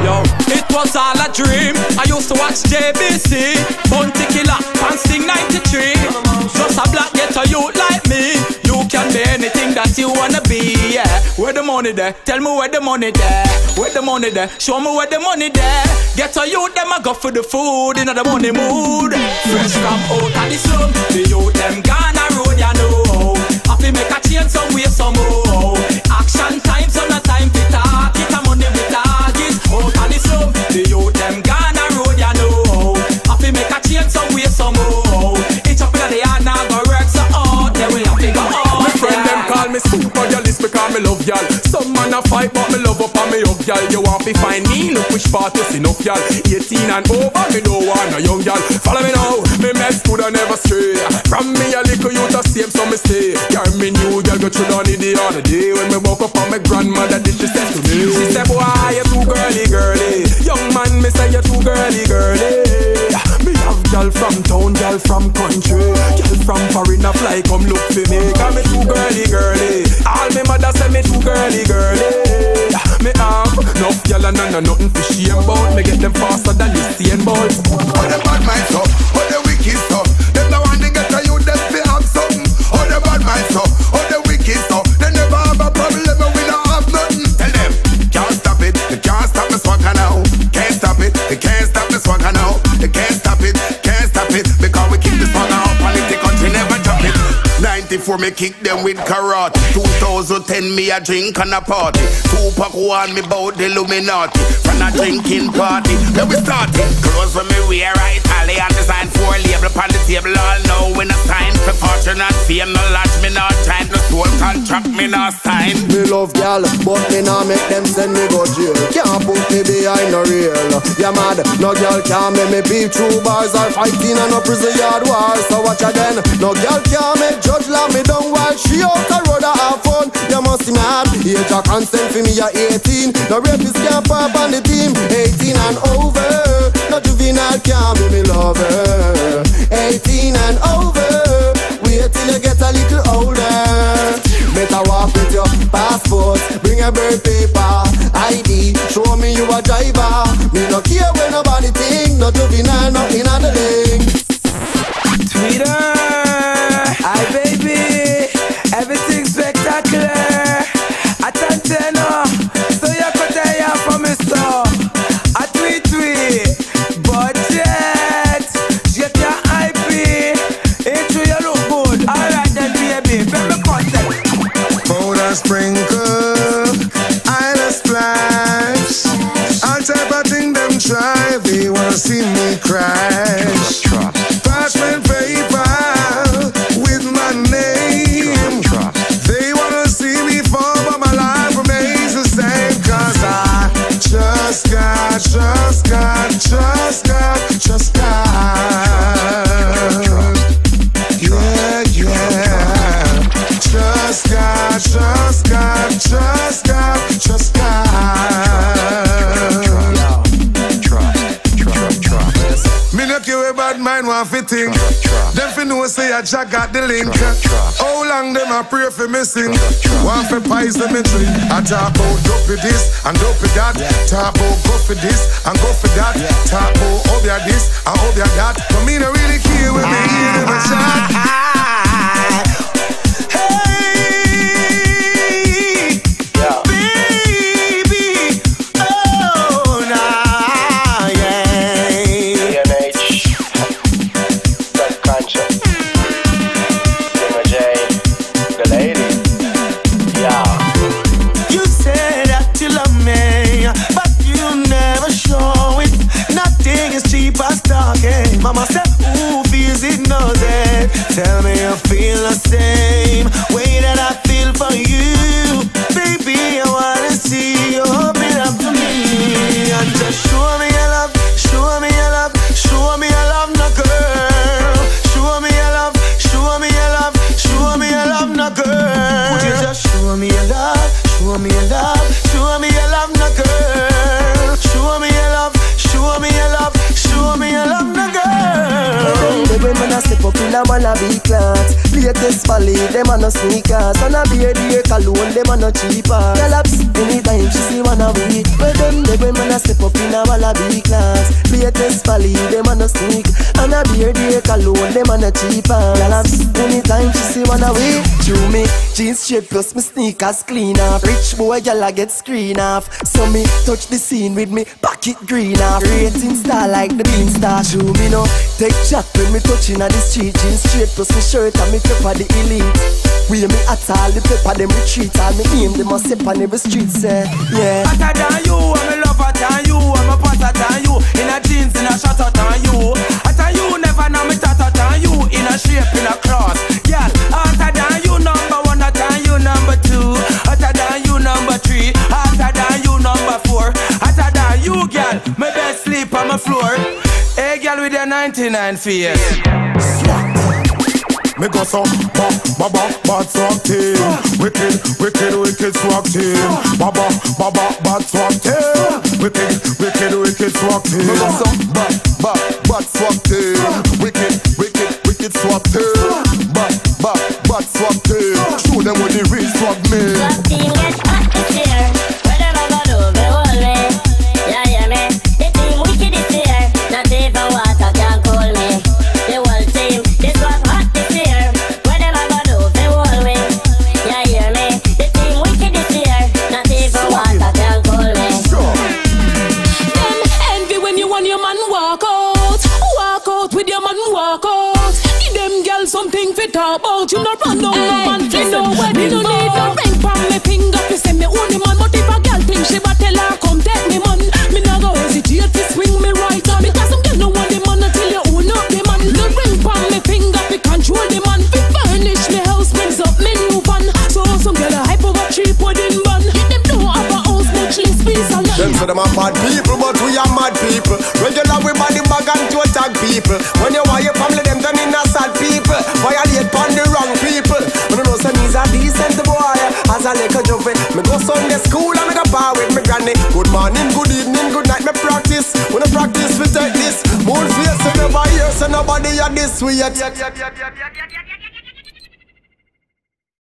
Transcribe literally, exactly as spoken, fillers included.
Yo, it was all a dream. I used to watch J B C, Bounty Killer, and Sting ninety-three. Just a black ghetto youth like me. You can be anything that you wanna be, yeah. Where the money there? Tell me where the money there. Where the money there? Show me where the money there. Ghetto youth, them a go for the food, in the money mood. Fresh from out of the slum, the youth them gone a road, you know. Happy make a change some way, some more. Action time, so no time to talk. It a money with target. Out of the slum, the youth them gone a road, you know. Happy make a change some way, some more. It's up in the yard now, go work so hard. They will have to go on. My friend them call me super girlist because me love y'all. Some man a fight but me love up and me up y'all. You want to find me, look which part is enough y'all. Eighteen and over, me don't want a young y'all. Follow me now, me mess good and never stray. From me a little youth a same so me stay. Carry me new girl go through down in the other day. When me walk up on my grandmother did she say to me. She said boy you too girly girly. Young man me say you too girly girly. Me have y'all from town, y'all from country. Y'all from foreign a fly come look for me. Cause me too girly girly. All me mother say me too girly girly. Me have enough y'all and none nothing for shame about. Me get them faster than the stain balls. All the bad minds up, all the wicked stuff. Them the one they get to you, them they have something. All the bad minds up, all the wicked stuff. They never have a problem, but we don't have nothing. Tell them, can't stop it, they can't stop me swagger now. Can't stop it, they can't stop me swagger now. They can't stop it, can't stop it, because we keep the swagger up and if the country never drop it. ninety-four me kick them with karate. Two thousand ten me a drink and a party. Tupac warn me bout the Illuminati. From a drinking party, then we started. Clothes when me wear right alley and design four label upon the table. All know when a sign for fortune and fame. No lodge me not trying to soul contract me not sign. Me love y'all, but me nah make them send me go jail. Can't put me behind no rail. Yeah mad, no girl can make me beat through bars or fighting and no prison yard war. So watch again, no girl can make judge love me down while she out the road to have fun. You must be mad, age a consent for me at eighteen. No rapist can't pop on the team, eighteen and over. No juvenile can't be me lover, eighteen and over. Wait till you get a little older. Better walk with your passport, bring a birth paper, I D, show me you a driver. Me no care when nobody think, no juvenile, nothing on the link. Twitter, hi baby, everything spectacular. I can't tell no, so you could tell ya from me so. I tweet tweet, budget, get your I P, ain't true you look good. Alright then baby, very content. Powder sprinkle, eyeliner splash, all type of thing them try. They wanna see me crash. Parchment paper with my name. They wanna see me fall, but my life remains the same. Cause I just got, just got, just got, just got. Yeah, yeah. Just got, just got, just got, just got. Me no care where bad mind want fitting. Them fi know say I jack got the link. How long them a pray for me sing? Want for pies them me drink. I talk about dopey this and dopey that. Talk about go for this and go for that. Talk about obia this and obia that. But me no really care when me hear them a chat. Mama said, who feels it knows it. Tell me you feel the same way that I feel for you. Baby, I wanna see you open up to me. And just show me your love, show me your love, show me your love, no girl. Show me your love, show me your love, show me your love, no girl. Would you just show me your love, show me your love, show me your love, no girl. Show me your love, show me your love, show me your love, no girl. When I step up in a wanna be class, late latest Valley, them a no sneakers. And a beer, dear cologne, them a no cheaper. Girl ups, anytime she see one of we. Well them, they when man a step up in a wallaby class. Latest Valley, them a no sneak. And a beer, dear cologne, them a no cheaper. Girl ups, anytime she see one of we. Chew me, jeans straight plus me sneakers clean off. Rich boy, girl I get screen off. So me touch the scene with me pocket green off. Rating star like the bean star. Chew me no, take chat when me touching on the street. Jeans straight plus me shirt and me pepper the elite. We me at all the pepper them retreat. All me name them must step on every street say yeah. Hotter than you, I'm a lover than you, I'm a potter than you. In a jeans, in a shutter than you. Hotter you, never know me tatter than you. In a shape, in a cross, girl. Hotter than you, number one, hotter than you, number two. Hotter than you, number three. Hotter than you, number four. Hotter than you, girl. My best sleep on my floor. Hey, girl with your ninety-nine face. Me go so ba ba ba bad swag team. Wicked, wicked, wicked swag team. Ba ba ba ba bad swag team. Wicked, wicked, wicked swag team. Me go so ba ba bad swag team. Wicked, wicked, wicked swag team. Ba ba bad swag team. Show them what the real swag mean. Swag team get hot this year. Whatever go do, they hold me. Yeah, yeah, me. The team wicked this year. Not even water can cool me. The whole team, this was hot this year. Whatever go do, they hold me. Yeah, hear me. The team wicked this year. Not even water can cool me. Them envy when you want your man walk out. Walk out with your man walk out. Give them girls something fit about. You not run no man, you know when you don't need no ring from me finger. You say me only man, but if a girl think she better tell her come take me man. Me nah go hesitate to swing me right on. Because some girl no want the man until you own up the man. The ring from me finger, we control the man. We furnish me house, brings up me new van. So some girl a hype over cheap wedding bun. Them don't have a house, much less peace and Them say them a bad people, but we are mad people. Regular we body bag and to attack people. When you want your family, them turn in a sad people. Violate pon the wrong people. I don't know, some is a decent boy. As a little jovey, me go Sunday school and me go bar with me granny. Good morning, good evening, good night, me practice. When I practice, we take this. More face, so never hear, so nobody at this way yet.